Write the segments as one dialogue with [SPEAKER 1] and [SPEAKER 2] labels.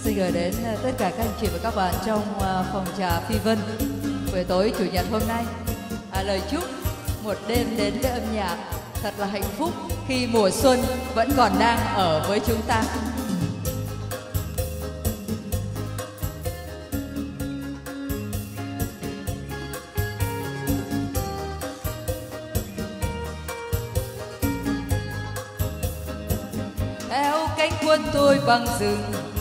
[SPEAKER 1] Xin gửi đến tất cả các anh chị và các bạn trong phòng trà Phi Vân buổi tối chủ nhật hôm nay. Lời chúc một đêm đến với âm nhạc thật là hạnh phúc khi mùa xuân vẫn còn đang ở với chúng ta. Theo cánh quân tôi băng rừng,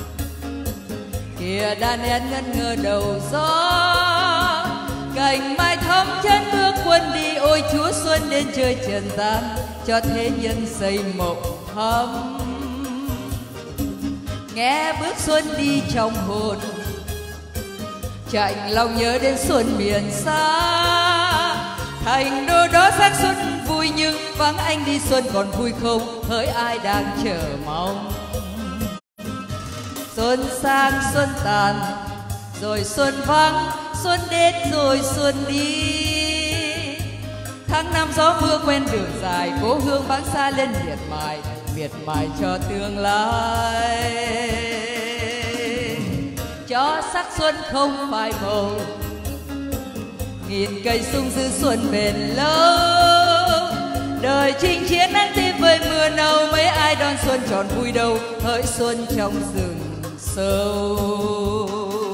[SPEAKER 1] kìa đàn én ngân ngơ đầu gió, cành mai thắm chân bước quân đi. Ôi Chúa Xuân đến chơi trần gian, cho thế nhân xây mộng thắm. Nghe bước xuân đi trong hồn, chạnh lòng nhớ đến xuân miền xa. Thành đô đó sắc xuân vui, nhưng vắng anh đi xuân còn vui không? Hỡi ai đang chờ mong. Xuân sang xuân tàn, rồi xuân vắng, xuân đến rồi xuân đi. Tháng năm gió mưa quen đường dài, cố hương vắng xa lên miệt mài cho tương lai. Cho sắc xuân không phai màu, nghìn cây sung giữ xuân bền lâu. Đời chinh chiến nắng tim với mưa nâu, mấy ai đón xuân tròn vui đâu? Hỡi xuân trong rừng sâu.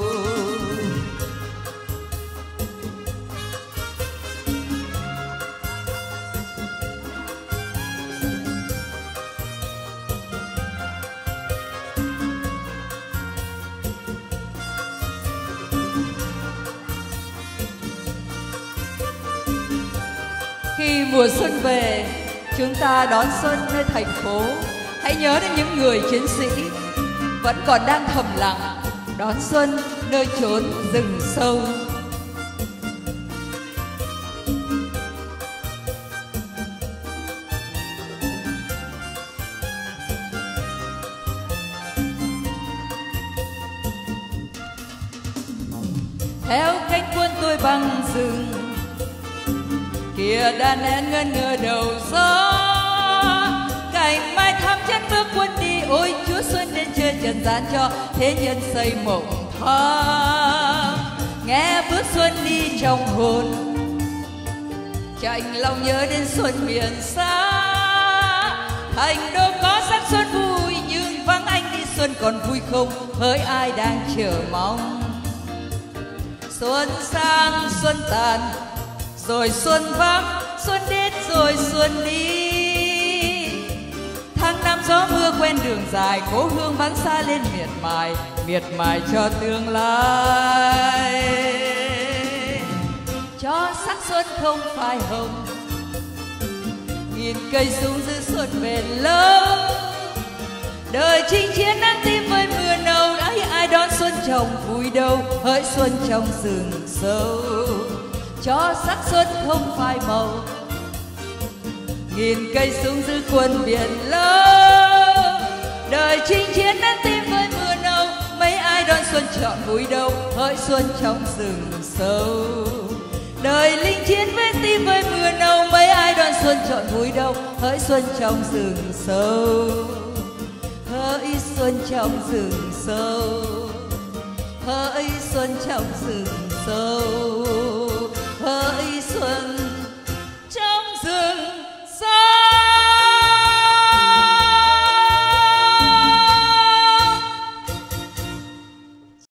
[SPEAKER 1] Khi mùa xuân về, chúng ta đón xuân nơi thành phố. Hãy nhớ đến những người chiến sĩ vẫn còn đang thầm lặng đón xuân nơi chốn rừng sâu. Theo cánh quân tôi băng rừng, kìa đàn én ngân ngơ đầu gió, cành mai thắm chất bước quân đi. Ôi Chúa Xuân đến chơi trần gian, cho thế nhân xây mộng thắm. Nghe bước xuân đi trong hồn, chạnh lòng nhớ đến xuân miền xa. Thành đô có sắc xuân vui, nhưng vắng anh đi xuân còn vui không? Hỡi ai đang chờ mong. Xuân sang xuân tàn, rồi xuân vắng, xuân đến rồi xuân đi. Tháng năm gió mưa quen đường dài, cố hương vắng xa lên miệt mài cho tương lai. Cho sắc xuân không phai hồng, nghìn cây sung giữ xuân bền lâu. Đời chinh chiến nắng tim với mưa nâu, ấy ai đón xuân trong vui đâu? Hỡi xuân trong rừng sâu. Cho sắc xuân không phai màu, nghìn cây súng giữ quân biển lâu. Đời chinh chiến nắng tim với mưa nâu, mấy ai đón xuân trọn vui đâu? Hỡi xuân trong rừng sâu. Đời linh chiến với tim với mưa nâu, mấy ai đón xuân trọn vui đâu? Hỡi xuân trong rừng sâu. Hỡi xuân trong rừng sâu. Hỡi xuân trong rừng sâu. Hỡi xuân